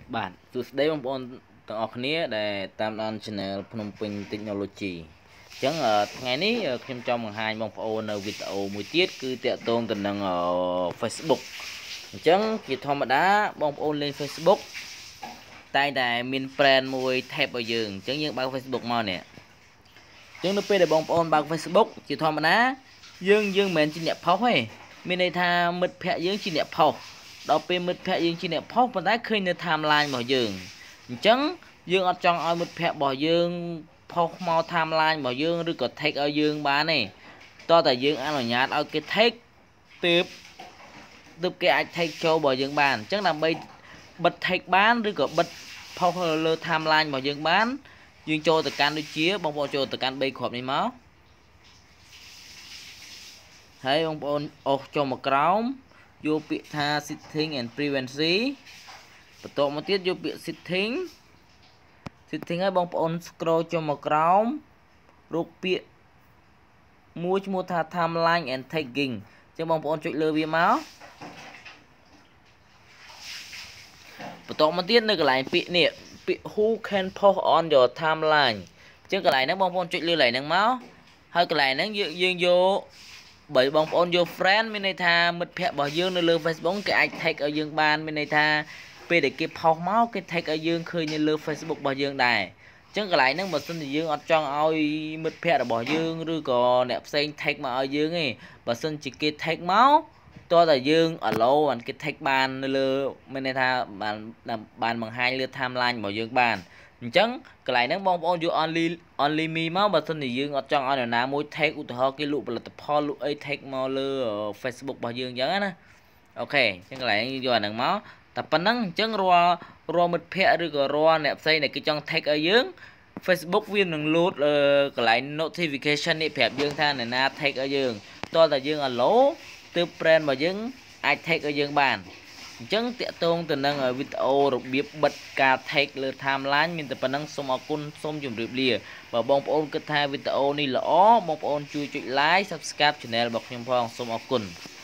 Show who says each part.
Speaker 1: បាទសួស្តីបងប្អូនទាំងអស់គ្នាដែលតាមដាន Channel ភ្នំពេញ Technology អញ្ចឹងថ្ងៃនេះខ្ញុំចង់បង្ហាញបងប្អូននៅវីដេអូមួយទៀតគឺតាក់ទងទៅនឹង Facebook អញ្ចឹងជាធម្មតាបងប្អូនលេង Facebook តែងតែមាន brand មួយ tab ឲ្យយើងអញ្ចឹងយើងបើក Facebook មកនេះអញ្ចឹងនៅពេលដែលបងប្អូនបើក Facebook ជាធម្មតាយើងមិនមែនជាអ្នកផុសទេមានន័យថាមិត្តភ័ក្តិយើងជាអ្នកផុសដល់ពេលមិត្តភ័ក្តិយើងជាអ្នកផុសប៉ុន្តែឃើញនៅ timeline របស់យើងអញ្ចឹងយើងអត់ចង់ឲ្យមិត្តភ័ក្តិរបស់យើងផុសមក timeline របស់យើងឬក៏ tag ឲ្យយើងបានទេតោះតែយើងអនុញ្ញាតឲ្យគេ tag ទើបគេអាច tag ចូលរបស់យើងបានអញ្ចឹងដើម្បីបិទ tag បានឬក៏បិទផុសលើ timeline របស់យើងបានយើងចូលទៅកាន់ដូចជាបងប្អូនចូលទៅកាន់3គ្រាប់នេះមកហើយបងប្អូនអុសចូលមកក្រោមយកពាក្យថា setting and privacy បន្ទាប់មកទៀតយកពាក្យ setting ហើយបងប្អូន scroll ចូលមកក្រោមរកពាក្យមួយឈ្មោះថា timeline and tagging អញ្ចឹងបងប្អូនចុចលើវាមកបន្ទាប់មកទៀតនៅកន្លែងពាក្យនេះពាក្យ who can post on your timeline អញ្ចឹងកន្លែងហ្នឹងបងប្អូនចុចលើកន្លែងហ្នឹងមកហើយកន្លែងហ្នឹងយើងយកបើបងប្អូនយក friend មានន័យថាមិត្តភ័ក្តិរបស់យើងនៅលើ Facebook គេអាច tag ឲ្យយើងបានមានន័យថាពេលដែលគេផុសមកគេ tag ឲ្យយើងឃើញនៅលើ Facebook របស់យើងដែរអញ្ចឹងកន្លែងហ្នឹងបើសិនជាយើងអត់ចង់ឲ្យមិត្តភ័ក្តិរបស់យើងឬក៏អ្នកផ្សេង tag មកឲ្យយើងទេបើសិនជាគេ tag មកតើតែយើង allow បានគេ tag បាននៅលើមានន័យថាបានបង្ហាញលើ timeline របស់យើងបានអញ្ចឹងកន្លែងហ្នឹងបងប្អូនយក only me មកបើសិនជាយើងអត់ចង់ឲ្យនរណាមួយ tag ឧទាហរណ៍គេលក់ផលិតផលលក់អី tag មកលើ Facebook របស់យើងអញ្ចឹងណាអូខេអញ្ចឹងកន្លែងយកអាហ្នឹងមកតែប៉ុណ្ណឹងអញ្ចឹងរាល់មិត្តភ័ក្តិឬក៏រាល់អ្នកផ្សេងដែលគេចង់ tag ឲ្យយើង Facebook វានឹង load កន្លែង notification នេះប្រាប់យើងថាអ្នកណា tag ឲ្យយើងតើតែយើង allow ទើប brand របស់យើងអាច tag ឲ្យយើងបានអញ្ចឹងតាក់ទងទៅនឹងវីដេអូរបៀបបិទការ tag លើ timeline មានតែប៉ុណ្្នឹងសូមអរគុណសូមជម្រាបលាបើបងប្អូនគិតថាវីដេអូនេះល្អបងប្អូនជួយចុច like subscribe channel របស់ខ្ញុំផងសូមអរគុណ